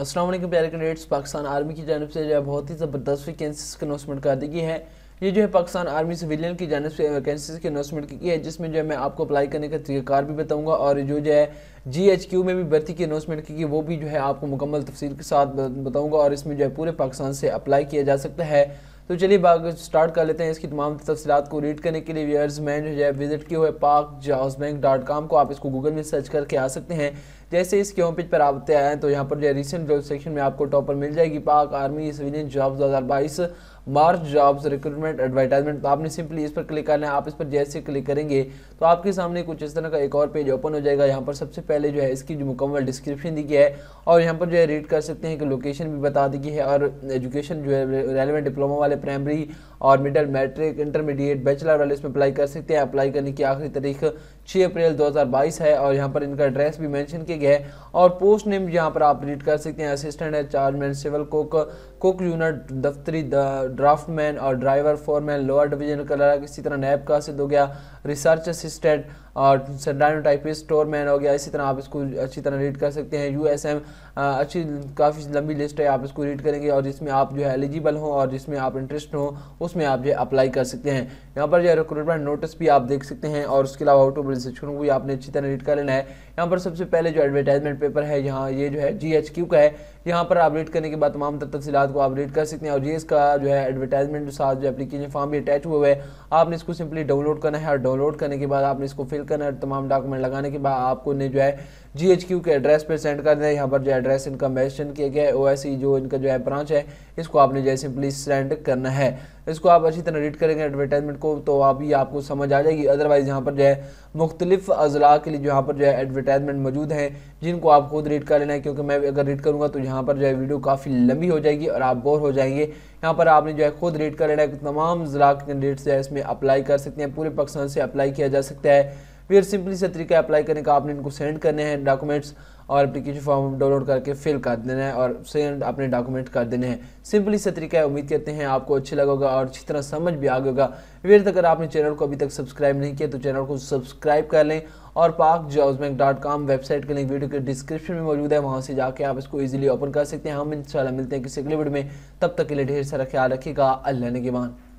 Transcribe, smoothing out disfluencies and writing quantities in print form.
अस्सलाम वालेकुम प्यारे कैंडिडेट्स। पाकिस्तान आर्मी की जानिब से जो है बहुत ही ज़बरदस्त वैकेंसीज की अनाउंसमेंट कर दी गई है। ये जो है पाकिस्तान आर्मी सिविलियन की जानिब से वैकेंसीज की अनाउंसमेंट की है, जिसमें जो है मैं आपको अप्लाई करने का तरीक़ाकार भी बताऊंगा और जो है GHQ में भी भर्ती की अनाउंसमेंट की वो भी जो है आपको मुकम्मल तफसील के साथ बताऊँगा और इसमें जो है पूरे पाकिस्तान से अप्लाई किया जा सकता है। तो चलिए बाग स्टार्ट कर लेते हैं। इसकी तमाम तफसीलात को रीड करने के लिए व्यूअर्स मैंने जो है विजिट किया हुआ है pakjobsbank.com को, आप इसको गूगल में सर्च करके आ सकते हैं। जैसे इसके होम पेज पर आप आए हैं तो यहाँ पर जो है रिसेंट जॉब सेक्शन में आपको टॉपर मिल जाएगी Pak army civilian jobs 2022 March jobs recruitment advertisement. तो आपने सिंपली इस पर क्लिक करना है। आप इस पर जैसे क्लिक करेंगे तो आपके सामने कुछ इस तरह का एक और पेज ओपन हो जाएगा। यहाँ पर सबसे पहले जो है इसकी जो मुकम्मल डिस्क्रिप्शन दी गई है और यहाँ पर जो है रीड कर सकते हैं कि लोकेशन भी बता दी गई है और एजुकेशन जो है रेलेवेंट डिप्लोमा वाले प्राइमरी और मिडिल मैट्रिक इंटरमीडिएट बैचलर वाले इसमें अप्लाई कर सकते हैं। अप्लाई करने की आखिरी तारीख 6 अप्रैल 2022 है और यहाँ पर इनका एड्रेस भी मेंशन किया गया है और पोस्ट नेम यहाँ पर आप रीड कर सकते हैं। असिस्टेंट है, चार्जमैन, सिविल कुक यूनिट, दफ्तरी, ड्राफ्टमैन और driver, foreman, lower division clerk, इसी तरह नैब कासिद हो गया, रिसर्च असिस्टेंट और टाइपिस्ट, स्टोरमैन हो गया। इसी तरह आप इसको अच्छी तरह रीड कर सकते हैं। USM अच्छी काफ़ी लंबी लिस्ट है, आप इसको रीड करेंगे और जिसमें आप जो है एलिजिबल हो और जिसमें आप इंटरेस्ट हो उसमें आप जो है अप्लाई कर सकते हैं। यहाँ पर जो है रिक्रूटमेंट नोटिस भी आप देख सकते हैं और उसके अलावा ऑटो रजिस्ट्रेशन भी आपने अच्छी तरह रीड कर लेना है। यहाँ पर सबसे पहले जो एडवर्टाइजमेंट पेपर है यहाँ ये जो है GHQ का है। यहाँ पर आप रीड करने के बाद तमाम तफसीलात को आप रीड कर सकते हैं और ये इसका जो है एडवर्टाइजमेंट के साथ जो एप्लीकेशन फॉर्म भी अटैच हुए हुए है। आपने इसको सिंपली डाउनलोड करना है और डाउनलोड करने के बाद आपने इसको फिल करना है। तमाम डॉक्यूमेंट लगाने के बाद आपको ने जो है GHQ के एड्रेस पर सेंड कर देना है। यहाँ पर जो एड्रेस इनका मेंशन किया गया है OSE जो इनका जो है ब्रांच है, इसको आपने जो है सिंपली सेंड करना है। इसको आप अच्छी तरह रीड करेंगे एडवर्टाइजमेंट को तो अभी आपको समझ आ जाएगी। अदरवाइज़ यहाँ पर जो है मुख्तलिफ अजला के लिए यहाँ पर जो है एडवर्टाइजमेंट मौजूद है जिनको आप खुद रीड कर लेना है, क्योंकि मैं अगर रीड करूँगा तो यहाँ पर जो है वीडियो काफ़ी लंबी हो जाएगी और आप बोर हो जाएंगे। यहाँ पर आपने जो है खुद रीड कर लेना है। तमाम ज़िला के कैंडिडेट्स जो है इसमें अप्लाई कर सकते हैं, पूरे पाकिस्तान से अप्लाई किया जा सकता है। फिर सिंपली से तरीका अप्लाई करने का, आपने इनको सेंड करने हैं डॉक्यूमेंट्स और एप्लीकेशन फॉर्म डाउनलोड करके फिल कर देना है और सेंड अपने डॉक्यूमेंट कर देने हैं। सिंपली से तरीका है। उम्मीद करते हैं आपको अच्छी लगा होगा और अच्छी तरह समझ भी आ गया होगा। फिर अगर आपने चैनल को अभी तक सब्सक्राइब नहीं किया तो चैनल को सब्सक्राइब कर लें और pakjobsbank.com वेबसाइट के लिंक वीडियो के डिस्क्रिप्शन में मौजूद है, वहाँ से जाके आप इसको ईजिली ओपन कर सकते हैं। हम इंशाल्लाह मिलते हैं किसी अगले वीडियो में, तब तक के लिए ढेर सारा ख्याल रखिएगा। अल्लाह ने के मान।